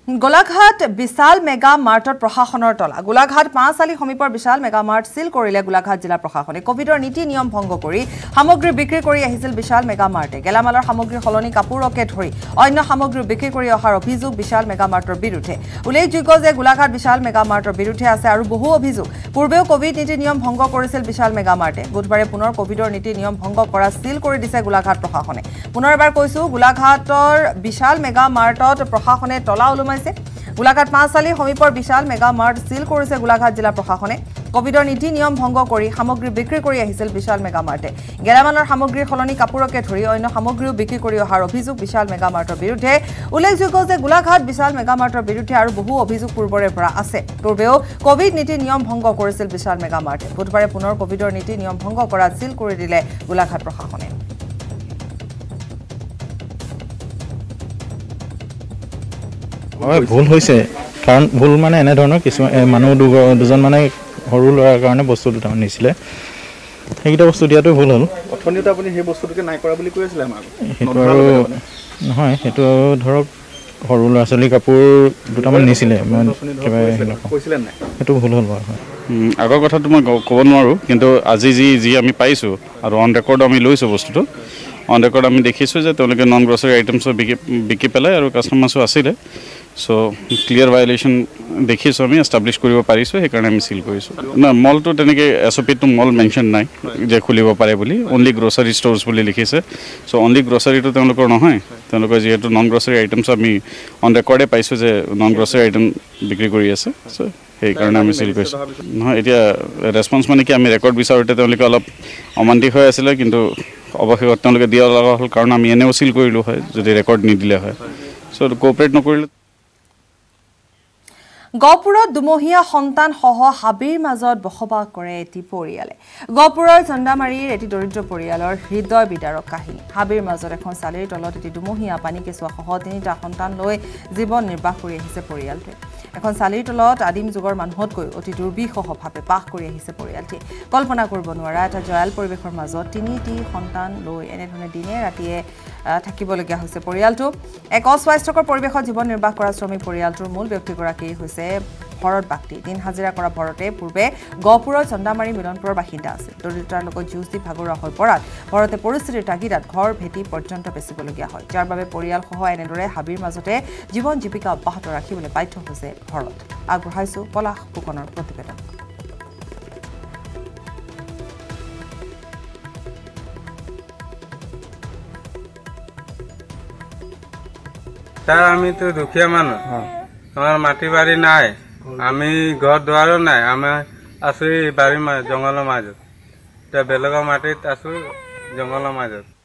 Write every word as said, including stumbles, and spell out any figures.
Golaghat Vishal Mega Martot Prohashoner Tola. Golaghat Pansali Homipor Vishal Mega Mart Sil Korile Golaghat Jila Prohashone. Covidor Niti Niom Bhongo Kori. Hamogri Bikri Kori Hisil Vishal Mega Marte. Gelamalar Hamogri Holoni Kapuro Kethori. Oino Hamogri Bikri Kori Ohar Obhijog Vishal Mega Martor Biruthe. Ullekhojo je Golaghat Vishal Mega Martor Biruthe ase aru bohu obhijog. Purbeo Covid Niti Niom Bhongo Korisil Vishal Mega Marte. Budbare punor Covidor Niti Niom Bhongo Kora Sil Kori dise Golaghat Prohashone. Punor ebar koisu Golaghator Vishal Mega Martot Prohashone Tola ulumai Golaghat Pansali Homipor Vishal Mega Mart Sil Korise Golaghat Jila Prohashone. Covidor Niti Niom Bhongo Kori Hamogri Bikri Kori Ahisil Vishal Mega Marte. Gelamalar Hamogri Holoni Kapuroke Thori Oino Hamogriu Bikri Kori Ohar Obhijog Vishal Mega Martor Biruthe. Ullekhojo je Golaghat Vishal Mega Martor Biruthe aru bohu obhijog purbore pora ase. Purbeo Covid Niti Niom Bhongo Korisil Vishal Mega Marte. Budbare punor Covidor Niti Niom Bhongo Kora Sil Kori dile Golaghat Prohashone. হয় ভুল হৈছে কাৰণ ভুল মানে এনে ধৰণৰ কিছু মানুহ দুজন মানে সৰু লৰাৰ কাৰণে বস্তু দুটা নিছিলে সেইটা বস্তু দিয়াটো ভুল হ'ল অথনিতে আপুনি সেই বস্তুটোকে নাই কৰা বুলি কৈছিল আমাক সেইটো নহয় সেইটো ধৰক সৰু লৰা ছোৱালী কাপোৰ দুটামান নিছিলে কিবা কৈছিলেন নাই সেইটো ভুল হ'ল বাৰু আগৰ কথাটো মই ক'ব নোৱাৰো কিন্তু আজি যি যি আমি পাইছো আৰু অন ৰেকৰ্ড আমি লৈছো বস্তুটো অন ৰেকৰ্ড আমি দেখিছো যে তেওঁলোকে নন গ্ৰসাৰী আইটেমছ বিকি বিকি পেলাই আৰু কাস্টমাৰছো আছিল So clear violation dekhiso ami establish koribo pariso he karone ami seal koriso na mall to teneke S O P to mall mention nai je khulibo pare boli only grocery stores boli likhise so only grocery to temlokor nohoy temlokor je to non grocery items ami on record e paiso je non grocery item bikri kori ase so he karone ami seal koriso no etia response mane ki ami record bisarote temloke olop amantik hoy asile kintu obakhegot temloke dia laga hol karon ami eneo seal korilu hoy jodi record ni dile hoy so cooperate nokorile Gopurot Dumohia Hontan Hoho Habir Mazot Bohoba Kore Eti Poriale. Gopuror Sandamari Eti Doridro Porialor Hidoy Bidaro Kahini. Habir Mazot Ekon Salary Tolot Eti Dumohia Panikeswa Hodinita Hontan Loe Zibon Nirbakuri Hise Porialte. Ekon Salary Tolot Adim Zugor Manhotko Oti Durbi Hoho Hape Bakuri Hise Porialte. Kolpana Kurbonwara Eta Joel Poribekor Mazot Tiniti Hontan Loe Enedone Dine Ratie থাকিবলগীয়া হৈছে পৰিয়ালটো এক অস্বাস্থ্যকৰ পৰিবেশত জীৱন নিৰ্বাহ কৰা শ্ৰমিক পৰিয়ালটোৰ মূল ব্যক্তিগৰাকী হৈছে ভৰত বাক্তি দিন হাজিৰা কৰা ভৰতে পূৰ্বে গহপুৰৰ চন্দামাৰী মিলনপুৰৰ বাসিন্দা আছিল দৰিদ্ৰতাৰ লগত যুঁজ দি ভাগৰুৱা হৈ পৰাত ভৰতে পৰিস্থিতিৰ তাগিদাত ঘৰ ভেটি পৰ্যন্ত বেচিবলগীয়া হয় যাৰ বাবে পৰিয়ালসহ এনেদৰে হাবিৰ মাজতে জীৱন জীৱিকা অব্যাহত ৰাখিবলৈ বাধ্য হৈছে ভৰত আগবঢ়াইছো পলাশ ফুকনৰ প্ৰতিবেদন তার আমি তো দুখিয়া মানুষ আমার মাটি বাড়ি নাই আমি ঘর দুয়ারও নাই আমি আছো এই বাড়ির জঙ্গলের মাজত বেলেগৰ মাটিত আছো জঙ্গলের মাজত